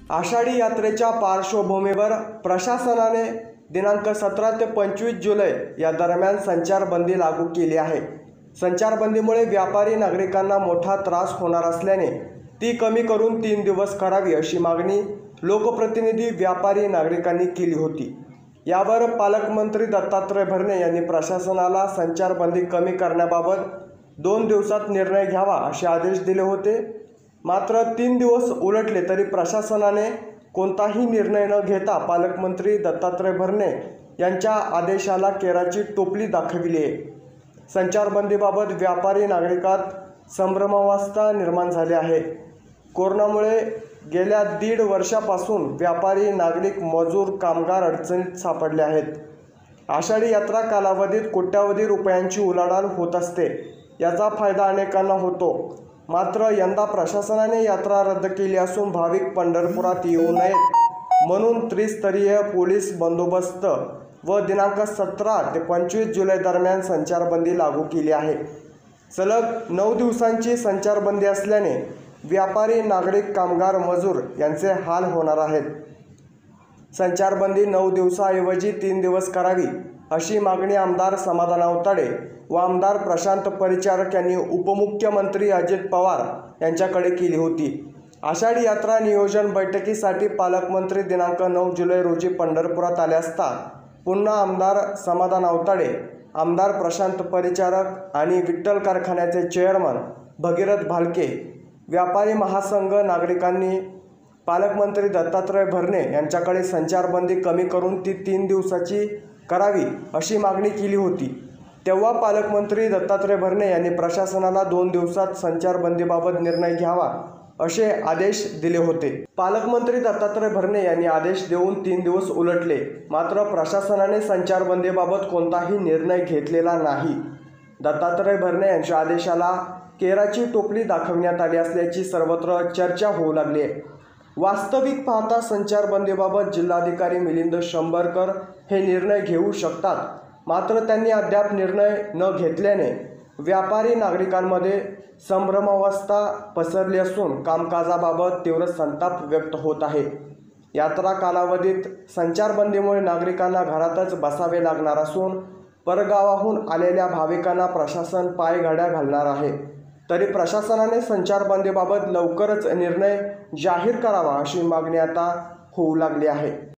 आषाढी यात्रेच्या पार्श्वभूमीवर प्रशासनाने दिनांक 17 ते 25 जुलै या दरम्यान संचारबंदी लागू केली आहे। संचारबंदीमुळे व्यापारी नागरिकांना मोठा त्रास होणार असल्याने ती कमी करून 3 दिवस करावी अशी मागणी लोकप्रतिनिधी व्यापारी नागरिकांनी केली होती। यावर पालकमंत्री दत्तात्रय भरणे यांनी प्रशासनाला संचारबंदी कमी करण्याबाबत 2 दिवसात निर्णय घ्यावा असे आदेश दिले होते। मात्र 3 दिवस उलटले तरी प्रशासनाने कोणताही निर्णय न घेता पालकमंत्री दत्तात्रय भरणे यांच्या आदेशाला केराची टोपली दाखविली आहे। संचारबंदीबाबत व्यापारी नागरिकात संभ्रमावस्था निर्माण झाली आहे। कोरोनामुळे गेल्या 1.5 वर्षापासून व्यापारी नागरिक मजूर कामगार अडचणीत सापडले आहेत। आषाढी यात्रा कालावधीत कोट्यावधी रुपयांची उलाढाल होत असते, याचा फायदा अनेकांना होतो। मात्र यंदा प्रशासनाने यात्रा रद्द केली असून भाविक पंढरपुरात येऊ नयेत म्हणून त्रिस्तरीय पोलीस बंदोबस्त व दिनांक 17 ते 25 जुलै दरम्यान संचारबंदी लागू केली आहे। सलग 9 दिवसांची संचारबंदी असल्याने व्यापारी नागरिक कामगार मजूर यांचे हाल होणार आहेत। संचारबंदी 9 दिवसाऐवजी 3 दिवस करावी अशी मागणी आमदार समाधान आवताडे व आमदार प्रशांत परिचारक यांनी उपमुख्यमंत्री अजित पवार यांच्याकडे केली होती। आषाढी यात्रा नियोजन बैठकीसाठी पालकमंत्री दिनांक 9 जुलै रोजी पंढरपुरात आले असता पुन्हा आमदार समाधान आवताडे, आमदार प्रशांत परिचारक आणि विठ्ठल कारखान्याचे चेअरमन भगीरथ भालके, व्यापारी महासंघ नागरिकांनी पालकमंत्री दत्तात्रय भरणे यांच्याकडे संचारबंदी कमी करून ती 3 दिवसाची करावी अशी मागणी केली होती। तेव्हा पालकमंत्री दत्तात्रय भरणे यांनी प्रशासनाला 2 दिवसात संचारबंदीबाबत निर्णय घ्यावा असे आदेश दिले होते। पालकमंत्री दत्तात्रय भरणे यांनी आदेश देऊन 3 दिवस उलटले, मात्र प्रशासनाने संचारबंदीबाबत कोणताही निर्णय घेतलेला नाही। दत्तात्रय भरणे यांच्या आदेशाला केराची टोपली दाखविण्यात आली असल्याची सर्वत्र चर्चा होऊ लागली आहे। वास्तविक पाहता संचारबंदीबाबत जिल्हाधिकारी मिलिंद शंभरकर हे निर्णय घेऊ शकतात, मात्र त्यांनी अद्याप निर्णय न घेतल्याने व्यापारी नागरिकांमध्ये संभ्रमावस्था पसरली असून कामकाजाबाबत तीव्र संताप व्यक्त होत आहे। यात्रा कालावधीत संचारबंदीमुळे नागरिकांना घरातच बसावे लागणार असून परगावाहून आलेल्या भाविकांना प्रशासन पायघड्या घालणार आहे। तरी प्रशासनाने संचारबंदीबाबत लवकरच निर्णय जाहीर करावा अशी मागणी आता होऊ लागली आहे।